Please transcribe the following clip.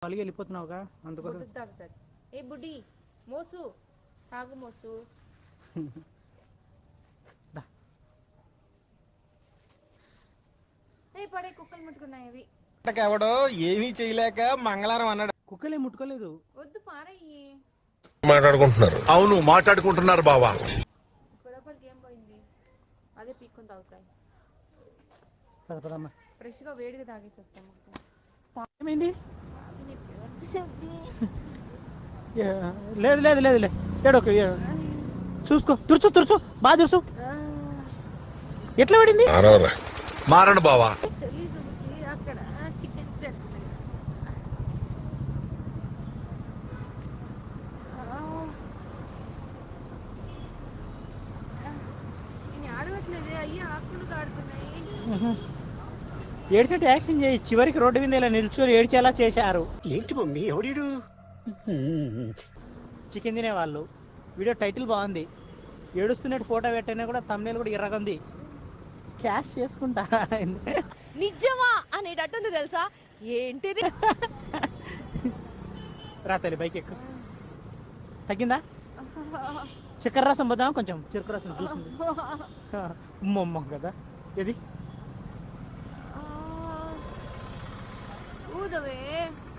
ఖాళీగా వెళ్ళిపోతున్నావుగా అందుకోసం. బుడ్డు తాగుతారు. ఏ బుడ్డి మోసు తాగు మోసు. ఏ పడే కుక్కలు ముట్టుకున్నాయి అవి. ఎవడో ఏమీ చేయలేక మంగళవారం అన్నాడు. కుక్కలే ముట్టుకోలేదు. వద్దు పారయ్యి. మాట్లాడుకుంటున్నారు. అవును మాట్లాడుకుంటున్నారు బావా. గొడవలకి ఏం పోయింది, అదే పీక్కొని తాగుతాయి. పదమ్మా ఫ్రెష్గా వేడిగా తాగేసి వస్తాము. ఏమైంది? లేదు లేదు లేదు లేదు ఏడోక చూసుకో, తుడుచు తుడుచు బాగా తుడుచు. ఎట్లా పడింది? మారను బావా. అక్కడ చికెన్ ఆడవట్లేదే అయ్యా, ఆకులు కారుతున్నాయి. ఏడ్చేట్టు యాక్షన్ చేయి. చివరికి రోడ్డు మీద ఇలా నిల్చొని ఏడ్చేలా చేశారు. ఏంటి మమ్మీ ఎవడీడు? చికెన్ తినేవాళ్ళు. వీడియో టైటిల్ బాగుంది. ఏడుస్తున్నట్టు ఫోటో పెట్టినా కూడా thumbnail కూడా ఎర్రగుంది. క్యాష్ చేసుకుంటా నిజమా అనేటట్టుంది తెలుసా? ఏంటిది? రా తల్లి బైక్ ఎక్కు. తగ్గిందా? చక్కెర రసం పోదామా? కొంచెం చక్కెర రసం చూసింది ఉమ్మ కదా. ఇది ఊదవే.